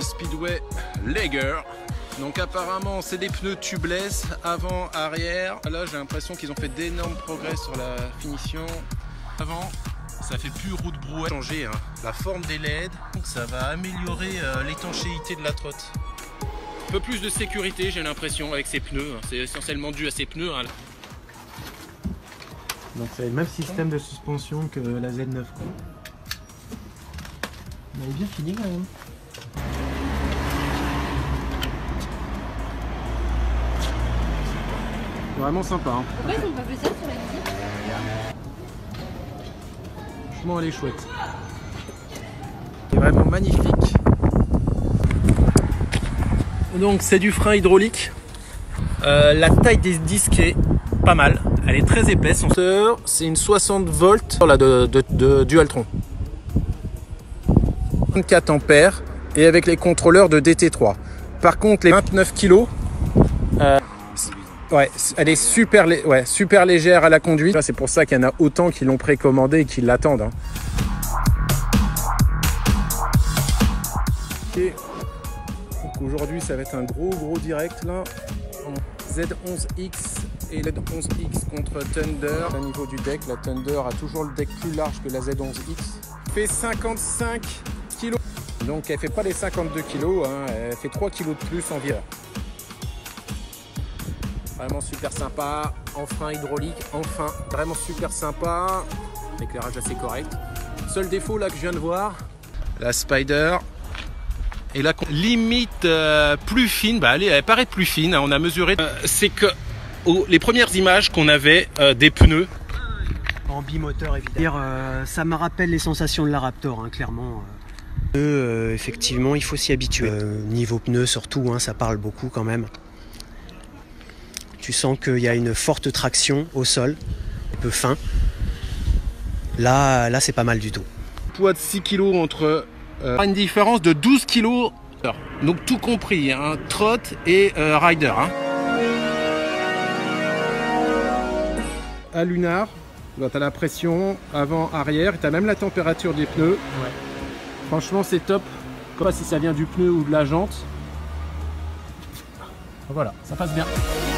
Speedway Lager. Donc apparemment c'est des pneus tubeless avant, arrière. Là j'ai l'impression qu'ils ont fait d'énormes progrès sur la finition. Avant ça fait plus roue de brouette. Changer la forme des LED, donc ça va améliorer l'étanchéité de la trotte. Un peu plus de sécurité j'ai l'impression avec ces pneus. C'est essentiellement dû à ces pneus. Donc c'est le même système de suspension que la Z9 quoi. On avait bien fini quand même. Vraiment sympa. Hein. Pourquoi ils ont pas fait ça sur la visite? Franchement elle est chouette. C'est vraiment magnifique. Donc c'est du frein hydraulique. La taille des disques est pas mal. Elle est très épaisse. C'est une 60 volts de Dualtron. 24 ampères et avec les contrôleurs de DT3. Par contre les 29 kg, ouais, elle est super légère à la conduite. C'est pour ça qu'il y en a autant qui l'ont précommandé et qui l'attendent. Hein. Okay. Donc aujourd'hui ça va être un gros direct là. Z11X et la Z11X contre Thunder. Au niveau du deck, la Thunder a toujours le deck plus large que la Z11X. Fait 55 kg. Donc elle fait pas les 52 kg, hein, elle fait 3 kg de plus environ. Vraiment super sympa, en frein hydraulique, enfin, vraiment super sympa. Éclairage assez correct. Seul défaut là que je viens de voir, la Spider. Et là, limite plus fine, bah elle paraît plus fine, hein, on a mesuré. C'est que les premières images qu'on avait des pneus. En bimoteur évidemment. Ça me rappelle les sensations de la Raptor, hein, clairement. Effectivement, il faut s'y habituer. Niveau pneus surtout, hein, ça parle beaucoup quand même. Tu sens qu'il y a une forte traction au sol, un peu fin. Là c'est pas mal du tout. Poids de 6 kg entre une différence de 12 kg. Donc tout compris, hein, trot et rider. Hein. À lunar, tu as la pression avant, arrière, tu as même la température des pneus. Ouais. Franchement c'est top. Je sais pas si ça vient du pneu ou de la jante. Voilà, ça passe bien.